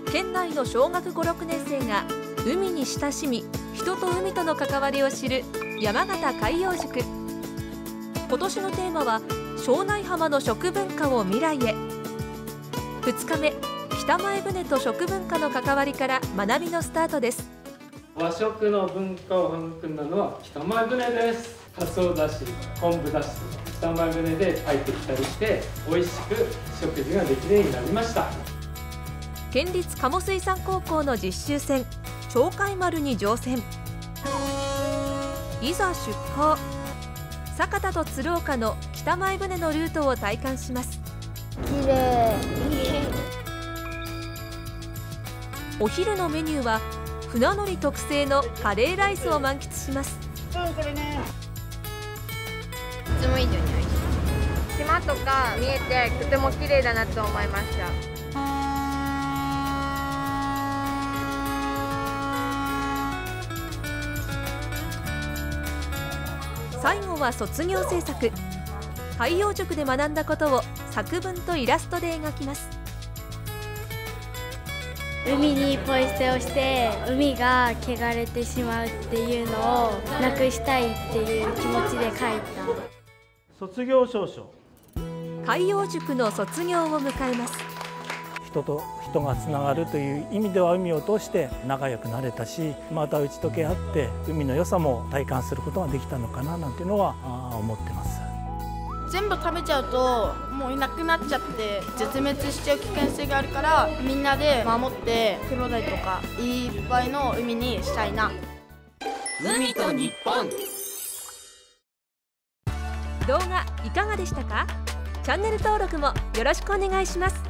県内の小学5、6年生が海に親しみ、人と海との関わりを知る山形海洋塾。今年のテーマは庄内浜の食文化を未来へ。2日目、北前船と食文化の関わりから学びのスタートです。 和食の文化を育んだのは北前船です。かつおだし、昆布だし、北前船で入ってきたりして美味しく食事ができるようになりました。 県立鴨水産高校の実習船鳥海丸に乗船。いざ出港。酒田と鶴岡の北前船のルートを体感します。 きれい。 お昼のメニューは船乗り特製のカレーライスを満喫します。 これね。 いつも以上に美味しい。島とか見えてとても綺麗だなと思いました。 最後は卒業制作。海洋塾で学んだことを作文とイラストで描きます。 海にポイ捨てをして海が汚れてしまうっていうのをなくしたいっていう気持ちで書いた。 卒業証書。 海洋塾の卒業を迎えます。 人と人がつながるという意味では海を通して仲良くなれたし、また打ち解け合って海の良さも体感することができたのかななんていうのは思ってます。 全部食べちゃうともういなくなっちゃって絶滅しちゃう危険性があるから、みんなで守ってクロダイとかいっぱいの海にしたいな。 海と日本。 動画いかがでしたか？チャンネル登録もよろしくお願いします。